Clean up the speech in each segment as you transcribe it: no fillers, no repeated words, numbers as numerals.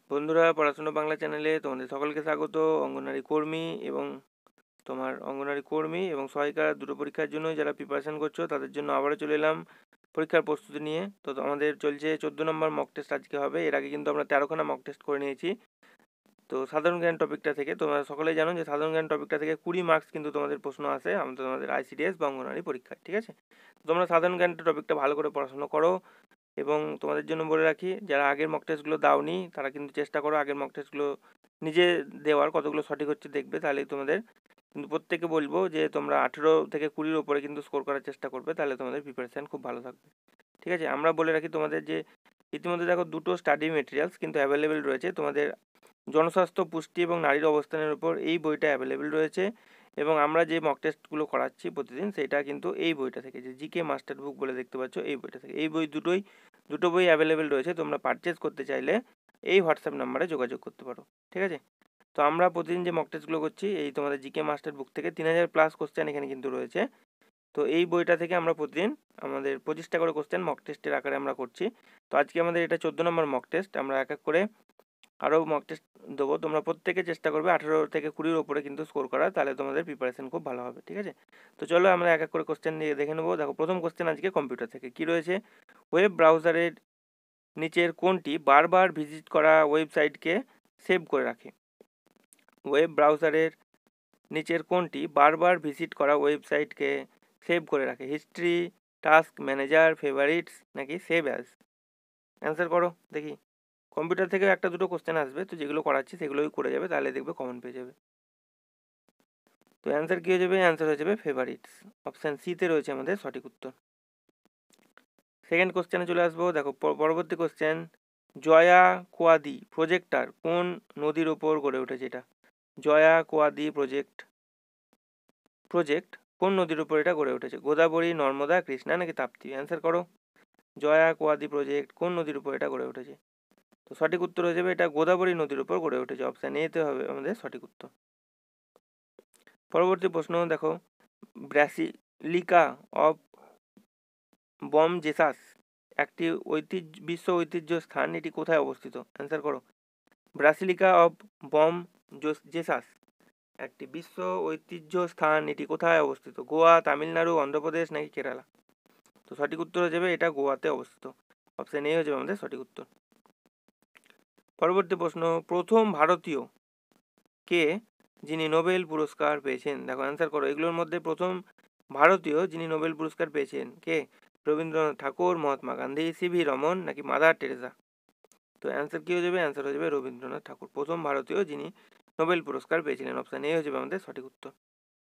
বন্ধুরা, পড়াশোনা বাংলা চ্যানেলে তোমাদের সকলকে স্বাগত। অঙ্গনারী কর্মী এবং সহায়িকা দুটো পরীক্ষার জন্য যারা প্রিপারেশন করছো তাদের জন্য আবারও চলে এলাম পরীক্ষার প্রস্তুতি নিয়ে। তো আমাদের চলছে 14 নম্বর মক টেস্ট আজকে হবে। এর আগে কিন্তু আমরা 13খানা মক টেস্ট করে নিয়েছি। তো সাধারণ জ্ঞান টপিকটা থেকে তোমরা সকলেই জানো যে সাধারণ জ্ঞান টপিকটা থেকে 20 মার্কস কিন্তু তোমাদের প্রশ্ন আসে তোমাদের আইসিডিএস বা অঙ্গনারী পরীক্ষায়, ঠিক আছে? তোমরা সাধারণ জ্ঞান টপিকটা ভালো করে পড়াশোনা করো। এবং তোমাদের জন্য বলে রাখি, যারা আগের মক টেস্টগুলো দাওনি তারা কিন্তু চেষ্টা করো আগের মক টেস্টগুলো নিজে দেওয়ার, কতগুলো সঠিক হচ্ছে দেখবে, তাহলেই তোমাদের কিন্তু প্রত্যেকে বলবো যে তোমরা 18 থেকে 20-র ওপরে কিন্তু স্কোর করার চেষ্টা করবে, তাহলে তোমাদের প্রিপারেশান খুব ভালো থাকবে, ঠিক আছে? আমরা বলে রাখি তোমাদের যে ইতিমধ্যে দেখো দুটো স্টাডি মেটেরিয়ালস কিন্তু অ্যাভেলেবেল রয়েছে তোমাদের। জনস্বাস্থ্য, পুষ্টি এবং নারীর অবস্থানের উপর এই বইটা অ্যাভেলেবেল রয়েছে। এবং আমরা যে মক টেস্টগুলো করাচ্ছি প্রতিদিন সেটা কিন্তু এই বইটা থেকে, যে জিকে মাস্টার বুক বলে দেখতে পাচ্ছ, এই বইটা থেকে। এই বই দুটো বই অ্যাভেলেবেল রয়েছে। তোমরা পারচেস করতে চাইলে এই হোয়াটসঅ্যাপ নাম্বারে যোগাযোগ করতে পারো, ঠিক আছে? তো আমরা প্রতিদিন যে মক টেস্টগুলো করছি এই তোমাদের জিকে মাস্টার বুক থেকে 3000+ কোশ্চেন এখানে কিন্তু রয়েছে। তো এই বইটা থেকে আমরা প্রতিদিন আমাদের 25টা করে কোশ্চেন মক টেস্টের আকারে আমরা করছি। তো আজকে আমাদের এটা 14 নম্বর মক টেস্ট। আমরা এক এক করে আরও মক টেস্ট দেবো। তোমরা প্রত্যেকে চেষ্টা করবে 18 থেকে 20-র ওপরে কিন্তু স্কোর করার, তাহলে তোমাদের প্রিপারেশন খুব ভালো হবে, ঠিক আছে? তো চলো আমরা এক এক করে কোশ্চেন দিয়ে দেখে নেবো। দেখো, প্রথম কোশ্চেন আজকে কম্পিউটার থেকে কি রয়েছে। ওয়েব ব্রাউজারের নিচের কোনটি বারবার ভিজিট করা ওয়েবসাইটকে সেভ করে রাখে? ওয়েব ব্রাউজারের নিচের কোনটি বারবার ভিজিট করা ওয়েবসাইটকে সেভ করে রাখে? হিস্ট্রি, টাস্ক ম্যানেজার, ফেভারিটস নাকি সেভ অ্যাজ? অ্যান্সার করো দেখি। কম্পিউটার থেকে একটা দুটো কোশ্চেন আসবে, তো যেগুলো করাচ্ছি সেগুলোই করে যাবে, তাহলে দেখবে কমন পেয়ে যাবে। তো অ্যান্সার কী হয়ে যাবে? অ্যান্সার হয়ে যাবে ফেভারিটস। অপশান সিতে রয়েছে আমাদের সঠিক উত্তর। সেকেন্ড কোশ্চেনে চলে আসবো। দেখো, পরবর্তী কোশ্চেন, জয়া কোয়াদি প্রজেক্টার কোন নদীর ওপর গড়ে উঠেছে? এটা জয়া কোয়াদি প্রজেক্ট কোন নদীর উপর এটা গড়ে উঠেছে? গোদাবরী, নর্মদা, কৃষ্ণা নাকি তাপ্তি? অ্যান্সার করো। জয়া কোয়াদি প্রজেক্ট কোন নদীর উপর এটা গড়ে উঠেছে? তো সঠিক উত্তর হয়ে যাবে এটা গোদাবরী নদীর উপর গড়ে উঠেছে। অপশান এতে হবে আমাদের সঠিক উত্তর। পরবর্তী প্রশ্ন দেখো, ব্রাসিলিকা অফ বম জেসাস একটি বিশ্ব ঐতিহ্য স্থান, এটি কোথায় অবস্থিত? অ্যান্সার করো। ব্রাসিলিকা অফ বম জেসাস একটি বিশ্ব ঐতিহ্য স্থান, এটি কোথায় অবস্থিত? গোয়া, তামিলনাড়ু, অন্ধ্রপ্রদেশ নাকি কেরালা? তো সঠিক উত্তর হয়ে যাবে এটা গোয়াতে অবস্থিত। অপশান এ হয়ে যাবে আমাদের সঠিক উত্তর। পরবর্তী প্রশ্ন, প্রথম ভারতীয় কে যিনি নোবেল পুরস্কার পেয়েছেন? দেখো অ্যান্সার করো। এগুলোর মধ্যে প্রথম ভারতীয় যিনি নোবেল পুরস্কার পেয়েছেন কে? রবীন্দ্রনাথ ঠাকুর, মহাত্মা গান্ধী, সিভি রমন নাকি মাদার টেরেসা? তো অ্যান্সার কী হয়ে যাবে? অ্যান্সার হয়ে যাবে রবীন্দ্রনাথ ঠাকুর, প্রথম ভারতীয় যিনি নোবেল পুরস্কার পেয়েছিলেন। অপশান এ হয়ে যাবে আমাদের সঠিক উত্তর।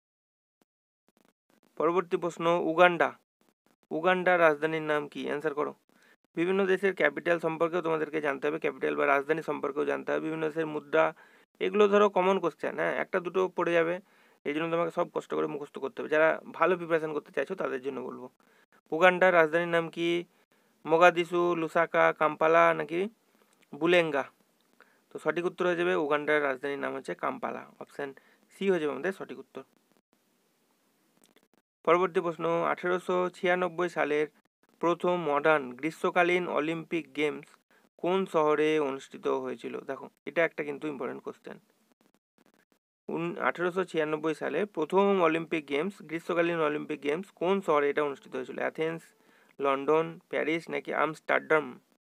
পরবর্তী প্রশ্ন, উগান্ডার রাজধানীর নাম কি? অ্যান্সার করো। বিভিন্ন দেশের ক্যাপিটাল সম্পর্কেও তোমাদেরকে জানতে হবে, ক্যাপিটাল বা রাজধানী সম্পর্কেও জানতে হবে, বিভিন্ন দেশের মুদ্রা, এগুলো ধরো কমন কোশ্চেন, হ্যাঁ, একটা দুটো পড়ে যাবে, এই জন্য তোমাকে সব কষ্ট করে মুখস্থ করতে হবে। যারা ভালো প্রিপারেশন করতে চাইছো তাদের জন্য বলবো। উগান্ডার রাজধানীর নাম কি? মোগাদিসু, লুসাকা, কাম্পালা নাকি বুলেঙ্গা? তো সঠিক উত্তর হয়ে যাবে উগান্ডার রাজধানীর নাম হচ্ছে কাম্পালা। অপশান সি হয়ে যাবে আমাদের সঠিক উত্তর। পরবর্তী প্রশ্ন, 1896 সালের প্রথম মডার্ন গ্রীষ্মকালীন অলিম্পিক গেমস কোন শহরে অনুষ্ঠিত হয়েছিল? দেখো এটা একটা কিন্তু ইম্পর্টেন্ট কোশ্চেন। 1896 সালে প্রথম অলিম্পিক গেমস, গ্রীষ্মকালীন অলিম্পিক গেমস কোন শহরে এটা অনুষ্ঠিত হয়েছিল? অ্যাথেন্স, লন্ডন, প্যারিস নাকি আমস্টারডাম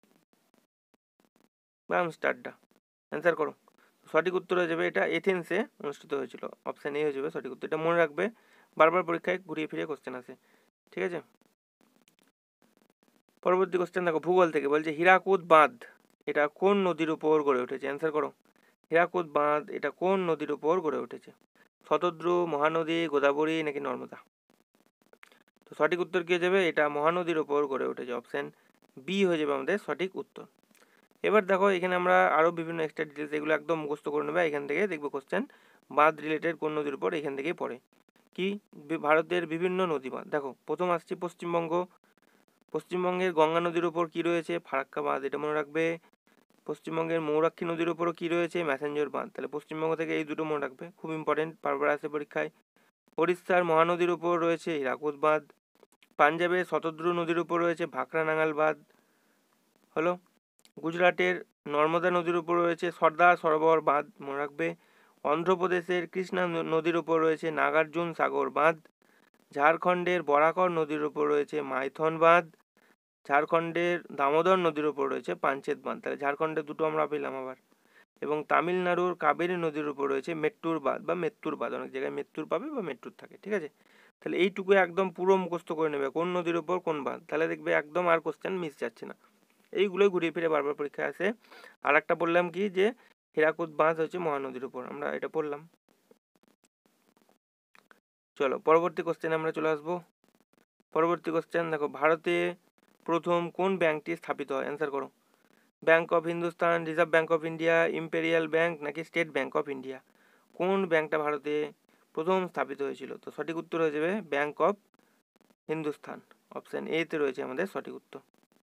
বা আমস্টারডা? অ্যান্সার করো। সঠিক উত্তর হয়ে যাবে এটা এথেন্সে অনুষ্ঠিত হয়েছিল। অপশান এ হয়ে যাবে সঠিক উত্তর। এটা মনে রাখবে, বারবার পরীক্ষায় ঘুরিয়ে ফিরিয়ে কোশ্চেন আসে, ঠিক আছে? পরবর্তী কোশ্চেন দেখো, ভূগোল থেকে বলছে হীরাকুদ বাঁধ এটা কোন নদীর উপর গড়ে উঠেছে? অ্যান্সার করো। হীরাকুদ বাঁধ এটা কোন নদীর উপর গড়ে উঠেছে? শতদ্রু, মহানদী, গোদাবরী নাকি নর্মদা? তো সঠিক উত্তর কি হয়ে যাবে? এটা মহানদীর উপর গড়ে উঠেছে। অপশান বি হয়ে যাবে আমাদের সঠিক উত্তর। এবার দেখো এখানে আমরা আরও বিভিন্ন এক্সট্রা ডিটেলস, এগুলো একদম মুখস্থ করে নেবে। এখান থেকে দেখবো কোশ্চেন বাঁধ রিলেটেড কোন নদীর উপর, এখান থেকেই পড়ে। কি? ভারতের বিভিন্ন নদী বাঁধ। দেখো প্রথম আসছে পশ্চিমবঙ্গের গঙ্গা নদীর উপর কি রয়েছে? ফারাক্কা বাঁধ, এটা মনে রাখবে। পশ্চিমবঙ্গের ময়ূরাক্ষী নদীর উপরও কি রয়েছে? ম্যাসেঞ্জর বাঁধ। তাহলে পশ্চিমবঙ্গ থেকে এই দুটো মনে রাখবে, খুব ইম্পর্টেন্ট, বারবার আসে পরীক্ষায়। ওড়িশার মহানদীর উপর রয়েছে হীরাকুদ বাঁধ। পাঞ্জাবের শতদ্রু নদীর উপর রয়েছে ভাকরা নাঙ্গাল বাঁধ হলো। গুজরাটের নর্মদা নদীর উপর রয়েছে সর্দার সরোবর বাঁধ, মনে রাখবে। অন্ধ্রপ্রদেশের কৃষ্ণা নদীর উপর রয়েছে নাগার্জুন সাগর বাঁধ। ঝাড়খণ্ডের বরাকর নদীর উপর রয়েছে মাইথন বাঁধ। ঝাড়খণ্ডের দামোদর নদীর উপর রয়েছে পাঞ্চেত বাঁধ। তাহলে ঝাড়খণ্ডে দুটো আমরা পেলাম আবার। এবং তামিলনাড়ুর কাবেরী নদীর উপর রয়েছে মেট্টুর বাঁধ বা মেত্তুর বাঁধ, অনেক জায়গায় মেত্তুর পাবে বা মেট্টুর থাকে, ঠিক আছে। তাহলে এইটুকু একদম পুরো মুখস্থ করে নেবে কোন নদীর উপর কোন বাঁধ, তাহলে দেখবে একদম আর কোশ্চেন মিস যাচ্ছে না। এইগুলোই ঘুরিয়ে ফিরে বারবার পরীক্ষায় আসে। আর একটা বললাম কি যে হীরাকুদ বাঁধ হচ্ছে মহানদীর উপর, আমরা এটা পড়লাম। চলো পরবর্তী কোশ্চেন আমরা চলে আসবো। পরবর্তী কোশ্চেন দেখো, ভারতে প্রথম কোন ব্যাংকটি স্থাপিত হয়? অ্যান্সার করো। Bank of Hindustan, Reserve Bank of India, Imperial Bank নাকি স্টেট ব্যাংক অফ ইন্ডিয়া? কোন ব্যাংকটা ভারতে প্রথম স্থাপিত হয়েছিল? তো সঠিক উত্তর হয়ে যাবে bank of Hindustan. Option A তে রয়েছে আমাদের সঠিক উত্তর।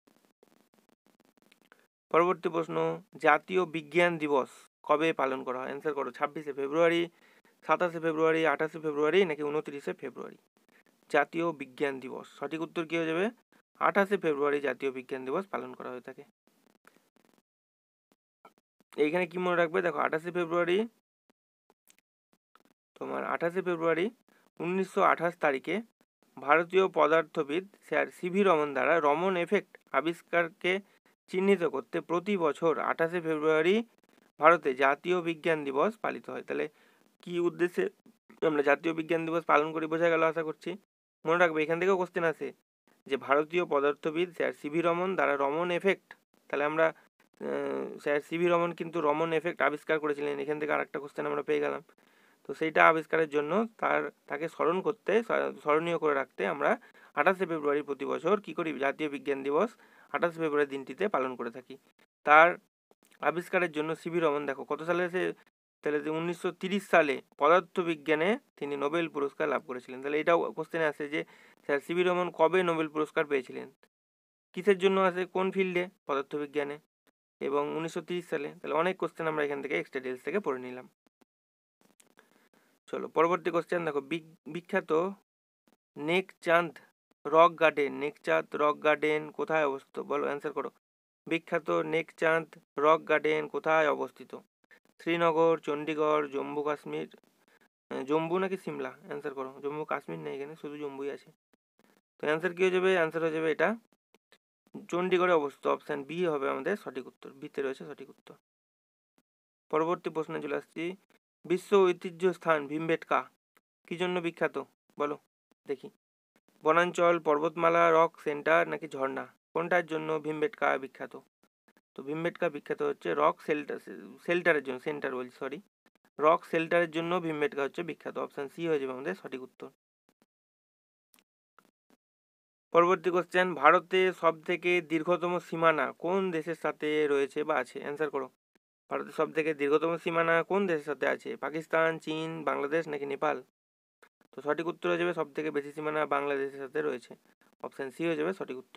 পরবর্তী প্রশ্ন, জাতীয় বিজ্ঞান দিবস কবে পালন করা হয়? অ্যান্সার করো। 26শে ফেব্রুয়ারি, 27শে ফেব্রুয়ারি, 28শে ফেব্রুয়ারি নাকি 29শে ফেব্রুয়ারি? জাতীয় বিজ্ঞান দিবস, সঠিক উত্তর কি হয়ে যাবে? 28শে ফেব্রুয়ারি জাতীয় বিজ্ঞান দিবস পালন করা হয়ে থাকে। এইখানে কি মনে রাখবে, দেখো 28শে ফেব্রুয়ারি, তোমার 28শে ফেব্রুয়ারি 1928 তারিখে ভারতীয় পদার্থবিদ স্যার সিভি রমন দ্বারা রমন এফেক্ট আবিষ্কারকে চিহ্নিত করতে প্রতি বছর 28শে ফেব্রুয়ারি ভারতে জাতীয় বিজ্ঞান দিবস পালিত হয়। তাহলে কি উদ্দেশ্যে আমরা জাতীয় বিজ্ঞান দিবস পালন করি বোঝা গেল আশা করছি। মনে রাখবে এখান থেকেও কোশ্চেন আসে যে ভারতীয় পদার্থবিদ স্যার সিভি রমন দ্বারা রমন এফেক্ট, তাহলে আমরা স্যার সিভি রমন কিন্তু রমন এফেক্ট আবিষ্কার করেছিলেন, এখান থেকে আরেকটা কোশ্চেন আমরা পেয়ে গেলাম। তো সেইটা আবিষ্কারের জন্য তাকে স্মরণ করতে, স্মরণীয় করে রাখতে আমরা 28শে ফেব্রুয়ারি প্রতি বছর কি করি, জাতীয় বিজ্ঞান দিবস 28শে ফেব্রুয়ারি দিনটিতে পালন করে থাকি। তার আবিষ্কারের জন্য সিভি রমন দেখো কত সালে সে, তাহলে 1930 সালে পদার্থবিজ্ঞানে তিনি নোবেল পুরস্কার লাভ করেছিলেন। তাহলে এটাও কোশ্চেনে আসে যে স্যার সিভি রমন কবে নোবেল পুরস্কার পেয়েছিলেন, কিসের জন্য আসে, কোন ফিল্ডে, পদার্থবিজ্ঞানে, এবং 1930 সালে। তাহলে অনেক কোশ্চেন আমরা এখান থেকে এক্সট্রা ডিটেলস থেকে পড়ে নিলাম। চলো পরবর্তী কোশ্চেন দেখো, বিখ্যাত নেকচাঁদ রক গার্ডেন কোথায় অবস্থিত? বলো, অ্যান্সার করো। বিখ্যাত নেকচাঁদ রক গার্ডেন কোথায় অবস্থিত? শ্রীনগর, চণ্ডীগড়, জম্মু কাশ্মীর, জম্মু নাকি সিমলা? অ্যান্সার করো। জম্মু কাশ্মীর নেই এখানে, শুধু জম্মুই আছে। তো অ্যান্সার কি হয়ে যাবে? অ্যান্সার হয়ে যাবে এটা চণ্ডীগড়ে অবস্থিত। অপশান বি হবে আমাদের সঠিক উত্তর, বিতে রয়েছে সঠিক উত্তর। পরবর্তী প্রশ্নে চলে আসছি, বিশ্ব ঐতিহ্য স্থান ভীমবেটকা কি জন্য বিখ্যাত? বলো দেখি। বনাঞ্চল, পর্বতমালা, রক সেন্টার নাকি ঝর্ণা, কোনটার জন্য ভীমবেটকা বিখ্যাত? তো ভীমবেটকা বিখ্যাত হচ্ছে রক শেল্টারের জন্য, সেন্টার বলছি সরি, রক শেল্টারের জন্য ভীমবেটকা হচ্ছে বিখ্যাত। অপশান সি হয়ে যাবে আমাদের সঠিক উত্তর। পরবর্তী কোশ্চেন, ভারতে সব থেকে দীর্ঘতম সীমানা কোন দেশের সাথে রয়েছে বা আছে? অ্যান্সার করো। ভারতের সব থেকে দীর্ঘতম সীমানা কোন দেশের সাথে আছে? পাকিস্তান, চীন, বাংলাদেশ নাকি নেপাল? তো সঠিক উত্তর হয়ে যাবে সব থেকে বেশি সীমানা বাংলাদেশের সাথে রয়েছে। অপশান সি হয়ে যাবে সঠিক উত্তর।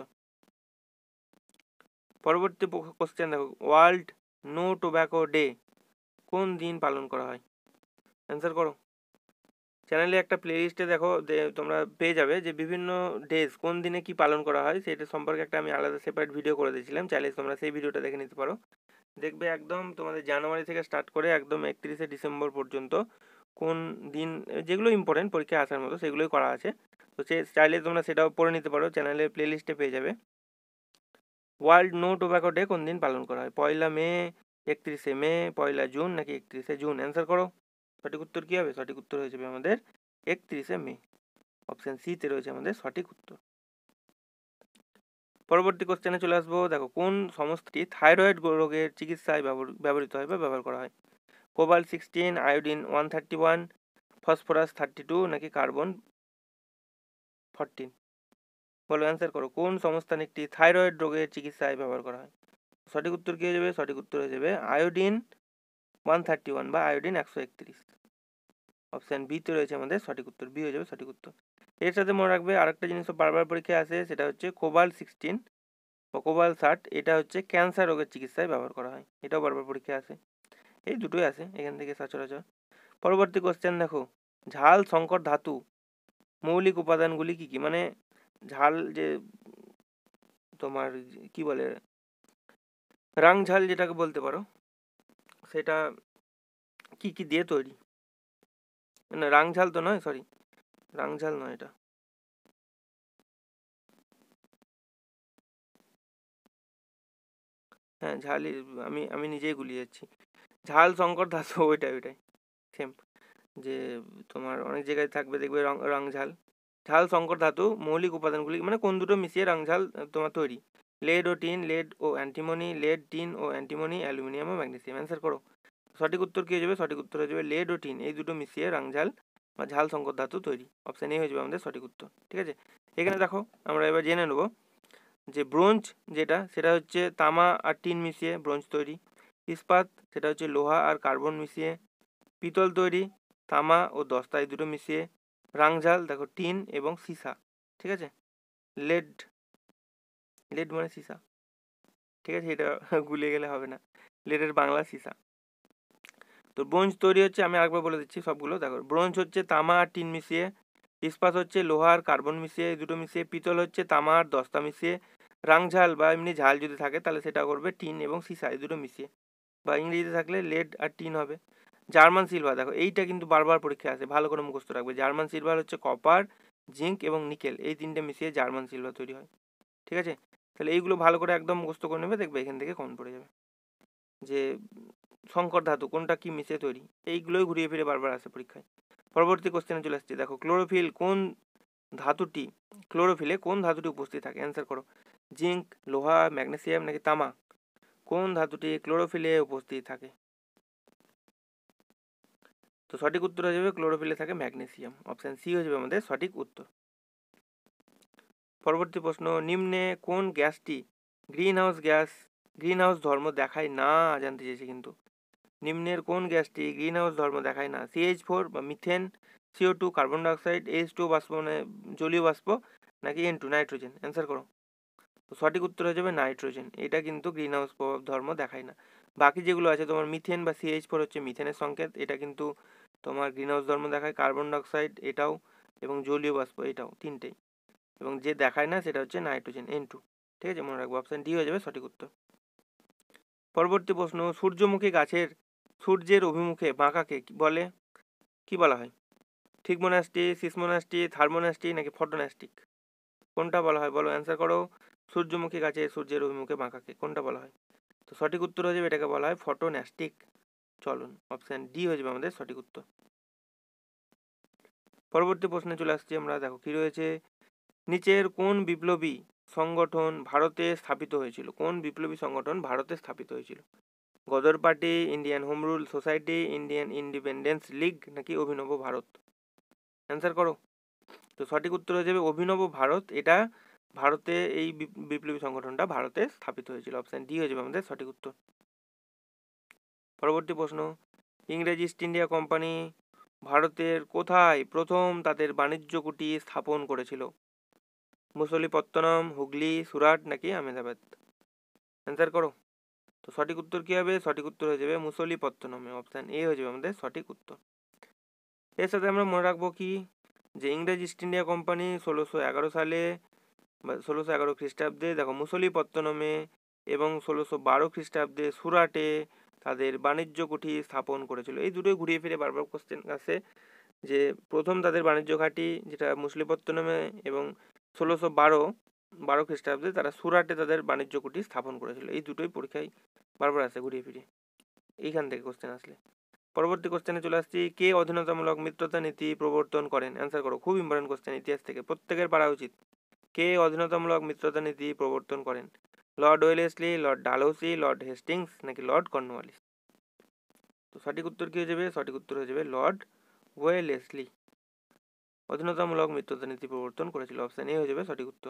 পরবর্তী কোশ্চেন দেখো, ওয়ার্ল্ড নো টোব্যাকো ডে কোন দিন পালন করা হয়? অ্যান্সার করো। চ্যানেলে একটা প্লেলিস্টে দেখো তোমরা পেয়ে যাবে যে বিভিন্ন ডেজ কোন দিনে কি পালন করা হয় সেটা সম্পর্কে একটা আমি আলাদা সেপারেট ভিডিও করে দিয়েছিলাম, চাইলে তোমরা সেই ভিডিওটা দেখে নিতে পারো। দেখবে একদম তোমাদের জানুয়ারি থেকে স্টার্ট করে একদম 31শে ডিসেম্বর পর্যন্ত কোন দিন, যেগুলো ইম্পর্টেন্ট পরীক্ষায় আসার মতো সেগুলোই করা আছে। তো সে চাইলে তোমরা সেটাও পড়ে নিতে পারো, চ্যানেলের প্লেলিস্টে পেয়ে যাবে। ওয়ার্ল্ড নো টোব্যাকো ডে কোন দিন পালন করা হয়? 1মে, 31শে মে, 1জুন নাকি 31শে জুন? অ্যান্সার করো। সঠিক উত্তর কী হবে? সঠিক উত্তর হয়ে যাবে আমাদের 31শে মে। অপশান সিতে রয়েছে আমাদের সঠিক উত্তর। পরবর্তী কোশ্চেনে চলে আসবো। দেখো, কোন সমস্তটি থাইরয়েড রোগের চিকিৎসায় ব্যবহৃত হয় বা ব্যবহার করা হয়? কোবাল্ট-16, আয়োডিন-131, ফসফরাস-32 নাকি কার্বন-14? বলো, অ্যান্সার করো। কোন সংস্থানিকটি থাইরয়েড রোগের চিকিৎসায় ব্যবহার করা হয়? সঠিক উত্তর কী হয়ে যাবে? সঠিক উত্তর হয়ে যাবে আয়োডিন-131 বা আয়োডিন-131। অপশান বিতে রয়েছে আমাদের সঠিক উত্তর, বি হয়ে যাবে সঠিক উত্তর। এর সাথে মনে রাখবে আরেকটা জিনিসও বারবার পরীক্ষায় আসে, সেটা হচ্ছে কোবাল্ট-16 বা কোবাল্ট-60, এটা হচ্ছে ক্যান্সার রোগের চিকিৎসায় ব্যবহার করা হয়, এটাও বারবার পরীক্ষায় আসে। এই দুটোই আসে এখান থেকে সচরাচর। পরবর্তী কোশ্চেন দেখো, ঝাল সংকর ধাতু মৌলিক উপাদানগুলি কি কি? মানে ঝাল যে তোমার কি বলে রাংঝাল যেটাকে বলতে পারো, সেটা কি কি দিয়ে তৈরি? না, রাংঝাল তো নয়, সরি, রাংঝাল নয় এটা। হ্যাঁ, ঝালই, আমি আমি নিজেই গুলিয়ে যাচ্ছি। ঝাল সংকর ধাতু, ওইটাই ওইটাই, সেম। যে তোমার অনেক জায়গায় থাকবে দেখবে রাংঝাল। ঝাল সংকর ধাতু মৌলিক উপাদানগুলি মানে কোন দুটো মিশিয়ে রাংঝাল তোমার তৈরি? লেড ও টিন, লেড ও অ্যান্টিমনি, লেড, টিন ও অ্যান্টিমনি, অ্যালুমিনিয়াম ও ম্যাগনেসিয়াম। অ্যান্সার করো। সঠিক উত্তর কি হয়ে যাবে? সঠিক উত্তর হয়ে যাবে লেড ও টিন, এই দুটো মিশিয়ে রাংঝাল বা ঝাল সংকর ধাতু তৈরি। অপশন এ হয়ে যাবে আমাদের সঠিক উত্তর। ঠিক আছে, এখানে দেখো আমরা এবার জেনে নেবো যে ব্রোঞ্জ যেটা, সেটা হচ্ছে তামা আর টিন মিশিয়ে ব্রোঞ্জ তৈরি। ইস্পাত সেটা হচ্ছে লোহা আর কার্বন মিশিয়ে। পিতল তৈরি তামা ও দস্তা এই দুটো মিশিয়ে। রাংঝাল দেখো টিন এবং সীসা। ঠিক আছে, লেড, লেড মানে সীসা। ঠিক আছে, এটা গুলিয়ে গেলে হবে না, লেডের বাংলা সীসা। তো ব্রোঞ্জ তৈরি হচ্ছে, আমি আরেকবার বলে দিচ্ছি সবগুলো দেখো। ব্রোঞ্জ হচ্ছে তামা আর টিন মিশিয়ে। ইস্পাত হচ্ছে লোহা আর কার্বন মিশিয়ে, এই দুটো মিশিয়ে। পিতল হচ্ছে তামা আর দস্তা মিশিয়ে। রাংঝাল বা এমনি ঝাল যদি থাকে তাহলে সেটা করবে টিন এবং সীসা এই দুটো মিশিয়ে, বা ইংরেজিতে থাকলে লেড আর টিন হবে। জার্মান সিলভার দেখো, এইটা কিন্তু বারবার পরীক্ষায় আসে, ভালো করে মুখস্থ রাখবে। জার্মান সিলভার হচ্ছে কপার, জিঙ্ক এবং নিকেল, এই তিনটে মিশিয়ে জার্মান সিলভার তৈরি হয়। ঠিক আছে, তাহলে এইগুলো ভালো করে একদম মুখস্থ করে নেবে, দেখবে এখান থেকে কমন পড়ে যাবে যে সংকর ধাতু কোনটা কি মিশিয়ে তৈরি, এইগুলোই ঘুরিয়ে ফিরে বারবার আসে পরীক্ষায়। পরবর্তী কোশ্চেনে চলে আসছে, দেখো ক্লোরোফিল কোন ধাতুটি, ক্লোরোফিলে কোন ধাতুটি উপস্থিত থাকে? অ্যান্সার করো। জিঙ্ক, লোহা, ম্যাগনেসিয়াম নাকি তামা? কোন ধাতুটি ক্লোরোফিলে উপস্থিত থাকে? তো সঠিক উত্তর হয়ে যাবে ক্লোরোফিলে থাকে ম্যাগনেসিয়াম। অপশন সি হয়ে যাবে আমাদের সঠিক উত্তর। পরবর্তী প্রশ্ন, নিম্নে কোন গ্যাসটি green house gas, green house ধর্ম দেখায় না? জানতে চেয়েছি কিন্তু। নিম্নের কোন গ্যাসটি গ্রিন হাউস ধর্ম দেখায় না? CH4 বা methane, CO2, carbon dioxide, H2 বাষ্প মানে জলীয় বাষ্প, নাকি N2 নাইট্রোজেন? অ্যান্সার করো। তো সঠিক উত্তর হয়ে যাবে নাইট্রোজেন, এটা কিন্তু গ্রিন হাউস ধর্ম দেখায় না। বাকি যেগুলো আছে তোমার মিথেন বা CH4 হচ্ছে মিথেনের সংকেত, এটা কিন্তু তোমার গ্রিন হাউস ধর্ম দেখায়। কার্বন ডাইঅক্সাইড এটাও, এবং জলীয় বাষ্প এটাও, তিনটেই। এবং যে দেখায় না সেটা হচ্ছে নাইট্রোজেন, N2। ঠিক আছে, মনে রাখবো, অপশন ডি হয়ে যাবে সঠিক উত্তর। পরবর্তী প্রশ্ন, সূর্যমুখী গাছের সূর্যের অভিমুখে বাঁকাকে কি বলে, কি বলা হয়? থিগমোনাস্টি, সিসমোনাস্টি, থার্মোনাস্টি নাকি ফটোনাস্টিক? কোনটা বলা হয় বলো, অ্যান্সার করো। সূর্যমুখী গাছের সূর্যের অভিমুখে বাঁকাকে কোনটা বলা হয়? তো সঠিক উত্তর হয়ে যাবে, এটাকে বলা হয় ফটোন্যাস্টিক চলন। অপশন ডি হয়ে যাবে আমাদের সঠিক উত্তর। পরবর্তী প্রশ্নে চলে আসছি আমরা, দেখো কি রয়েছে। নিচের কোন বিপ্লবী সংগঠন ভারতে স্থাপিত হয়েছিল? কোন বিপ্লবী সংগঠন ভারতে স্থাপিত হয়েছিল? Ghadar party, Indian Home Rule Society, Indian Independence League নাকি অভিনব ভারত? অ্যান্সার করো। তো সঠিক উত্তর হয়ে যাবে অভিনব ভারত, এটা ভারতে এই বিপ্লবী সংগঠনটা ভারতে স্থাপিত হয়েছিল। অপশন ডি হয়ে যাবে আমাদের সঠিক উত্তর। পরবর্তী প্রশ্ন, ইংরেজ ইস্ট ইন্ডিয়া কোম্পানি ভারতের কোথায় প্রথম তাদের বাণিজ্য কুঠি স্থাপন করেছিল? মুসলিপত্তনম, হুগলি, সুরাট নাকি আহমেদাবাদ? অ্যান্সার করো। তো সঠিক উত্তর কি হবে? সঠিক উত্তর হয়ে যাবে মুসলিপত্তনমে। অপশন এ হয়ে যাবে আমাদের সঠিক উত্তর। এর সাথে আমরা মনে রাখবো কি, যে ইংরেজ ইস্ট ইন্ডিয়া কোম্পানি 1611 সালে বা 1611 খ্রিস্টাব্দে দেখো মুসলিপত্তনমে এবং 1612 খ্রিস্টাব্দে সুরাটে তাদের বাণিজ্য কুঠি স্থাপন করেছিল। এই দুটোই ঘুরিয়ে ফিরে বারবার কোশ্চেন আসে, যে প্রথম তাদের বাণিজ্য ঘাঁটি যেটা মুসলিপত্তনমে, এবং 1612 খ্রিস্টাব্দে তারা সুরাটে তাদের বাণিজ্য কুঠি স্থাপন করেছিল। এই দুটোই পরীক্ষায় বারবার আসে ঘুরিয়ে ফিরে, এইখান থেকে কোশ্চেন আসলে। পরবর্তী কোশ্চেনে চলে আসছি, কে অধীনতামূলক মিত্রতা নীতি প্রবর্তন করেন? অ্যান্সার করো, খুব ইম্পর্টেন্ট কোশ্চেন, ইতিহাস থেকে প্রত্যেকের পারা উচিত। কে অধীনতামূলক মিত্রতা নীতি প্রবর্তন করেন? Lord Wellesley, Lord Dalhousie, Lord Hastings নাকি লর্ড কর্নওয়ালিস? তো সঠিক উত্তর কি হয়ে যাবে? সঠিক উত্তর হয়ে যাবে লর্ড ওয়েলেসলি অধীনতামূলক মিত্রতা নীতি প্রবর্তন করেছিল। অপশন এ হয়ে যাবে সঠিক উত্তর।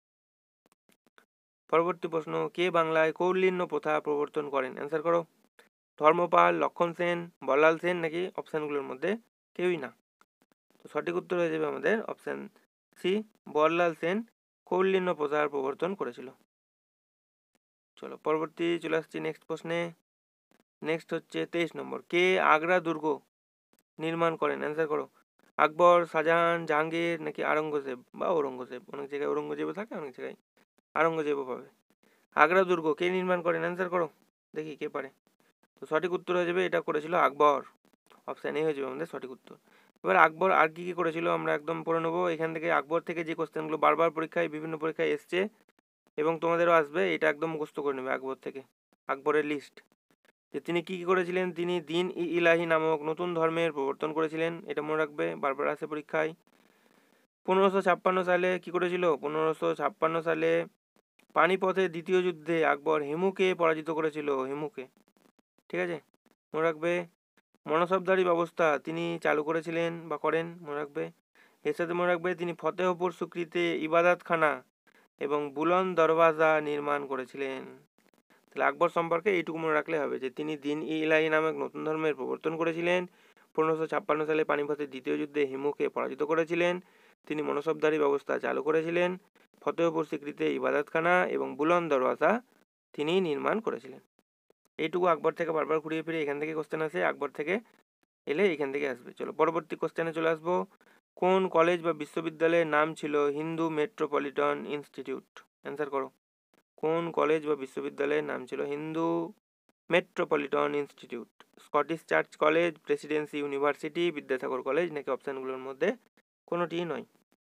পরবর্তী প্রশ্ন, কে বাংলায় কৌলিন্য প্রথা প্রবর্তন করেন? অ্যান্সার করো। ধর্মপাল, লক্ষণ সেন, বল্লাল সেন নাকি অপশানগুলোর মধ্যে কেউই না? তো সঠিক উত্তর হয়ে যাবে আমাদের অপশান সি, বল্লাল সেন কৌলিন্য প্রথার প্রবর্তন করেছিল। চলো পরবর্তী চলে আসছি নেক্সট প্রশ্নে। নেক্সট হচ্ছে 23 নম্বর, কে আগ্রা দুর্গ নির্মাণ করেন? অ্যান্সার করো। আকবর, শাহজাহান, জাহাঙ্গীর নাকি আওরঙ্গজেব বা ঔরঙ্গজেব? অনেক জায়গায় ঔরঙ্গজেবও থাকে, অনেক জায়গায় আওরঙ্গজেবও পাবে। আগ্রা দুর্গ কে নির্মাণ করেন? অ্যান্সার করো দেখি কে পারে। তো সঠিক উত্তর হয়ে যাবে, এটা করেছিল আকবর। অপশান এ হয়ে যাবে আমাদের সঠিক উত্তর। এবার আকবর আর কি কি করেছিল আমরা একদম পড়ে নেবো এখান থেকে। আকবর থেকে যে কোশ্চেনগুলো বারবার পরীক্ষায় বিভিন্ন পরীক্ষায় এসছে এবং তোমাদেরও আসবে, এটা একদম মুখস্থ করে নেবে আকবর থেকে। আকবরের লিস্ট, যে তিনি কি কি করেছিলেন। তিনি দিন ই ইলাহি নামক নতুন ধর্মের প্রবর্তন করেছিলেন, এটা মনে রাখবে, বারবার আসে পরীক্ষায়। 1556 সালে কি করেছিল? 1556 সালে পানিপথের দ্বিতীয় যুদ্ধে আকবর হিমুকে পরাজিত করেছিল, হিমুকে। ঠিক আছে, মনে রাখবে। মনসবদারি ব্যবস্থা তিনি চালু করেছিলেন বা করেন, মনে রাখবে। এর সাথে মনে রাখবে তিনি ফতেহপুর সুকরিতে ইবাদতখানা এবং বুলন্দ দরওয়াজা নির্মাণ করেছিলেন। তাহলে আকবর সম্পর্কে এইটুকু মনে রাখলে হবে যে তিনি দিন ই ইলাহি নামক নতুন ধর্মের প্রবর্তন করেছিলেন, 1556 সালে পানিপথের দ্বিতীয় যুদ্ধে হিমুকে পরাজিত করেছিলেন, তিনি মনসবদারি ব্যবস্থা চালু করেছিলেন, ফতেহপুর সিক্রিতে ইবাদতখানা এবং বুলন্দ দরওয়াজা তিনি নির্মাণ করেছিলেন। এইটুকু আকবর থেকে বারবার ঘুরিয়ে ফিরে এখান থেকে কোশ্চেন আসে, আকবর থেকে এলে এখান থেকে আসবে। চলো পরবর্তী কোশ্চেনে চলে আসবো। কোন কলেজ বা বিশ্ববিদ্যালয়ের নাম ছিল হিন্দু মেট্রোপলিটন ইনস্টিটিউট? অ্যান্সার করো। কোন কলেজ বা বিশ্ববিদ্যালয়ের নাম ছিল Hindu Metropolitan Institute? Scottish Church College, Presidency University, Vidyasagar College, নাকি অপশানগুলোর মধ্যে কোনোটিই নয়?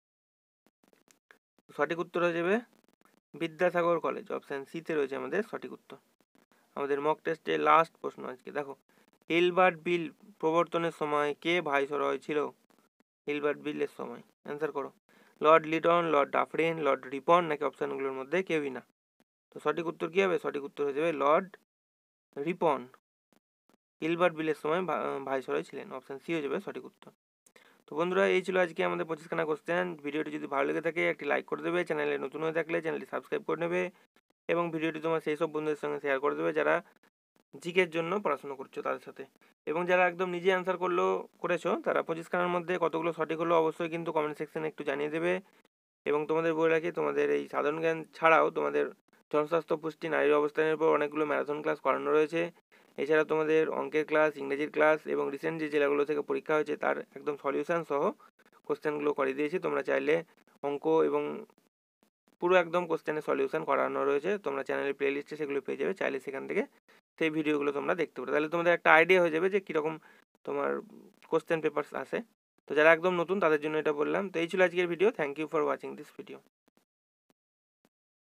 সঠিক উত্তর হয়ে যাবে বিদ্যাসাগর কলেজ, অপশান সিতে রয়েছে আমাদের সঠিক উত্তর। আমাদের মক টেস্টে লাস্ট প্রশ্ন আজকে দেখো, হিলবার্ট বিল প্রবর্তনের সময় কে ভাইসরয় ছিল? হিলবার্ট বিলের সময় অ্যান্সার করো। Lord Lytton, Lord Dufferin, Lord Ripon, নাকি অপশানগুলোর মধ্যে কেউই না? তো সঠিক উত্তর কি হবে? সঠিক উত্তর হয়ে যাবে লর্ড রিপন। হিলবার্ট বিলের সময় ভাইসরয় ছিলেন, অপশান সি হয়ে যাবে সঠিক উত্তর। তো বন্ধুরা এই ছিল আজকে আমাদের 25খানা কোশ্চেন। ভিডিওটি যদি ভালো লেগে থাকে একটি লাইক করে দেবে, চ্যানেলে নতুন হয়ে থাকলে চ্যানেলটি সাবস্ক্রাইব করে নেবে এবং ভিডিওটি তোমার সেই সব বন্ধুদের সঙ্গে শেয়ার করে দেবে যারা জিকের জন্য পড়াশোনা করছো তাদের সাথে। এবং যারা একদম নিজে অ্যান্সার করেছো তারা 25খানার মধ্যে কতগুলো সঠিক হলো অবশ্যই কিন্তু কমেন্ট সেকশনে একটু জানিয়ে দেবে। এবং তোমাদের বলে রাখি, তোমাদের এই সাধারণ জ্ঞান ছাড়াও তোমাদের জনস্বাস্থ্য, পুষ্টি, নারীর অবস্থানের উপর অনেকগুলো ম্যারাথন ক্লাস করানো রয়েছে। এছাড়া তোমাদের অঙ্কের ক্লাস, ইংরেজির ক্লাস এবং রিসেন্ট যে জেলাগুলো থেকে পরীক্ষা হয়েছে তার একদম সলিউশন সহ কোশ্চেনগুলো করিয়ে দিয়েছি। তোমরা চাইলে অঙ্ক এবং পুরো একদম কোশ্চেনের সলিউশন করানো রয়েছে, তোমরা চ্যানেলের প্লেলিস্টে সেগুলো পেয়ে যাবে, চাইলে সেখান থেকে সেই ভিডিওগুলো তোমরা দেখতে পারো। তাহলে তোমাদের একটা আইডিয়া হয়ে যাবে যে কীরকম তোমার কোশ্চেন পেপারস আসে। তো যারা একদম নতুন তাদের জন্য এটা বললাম। তো এই ছিল আজকের video. Thank you for watching this video.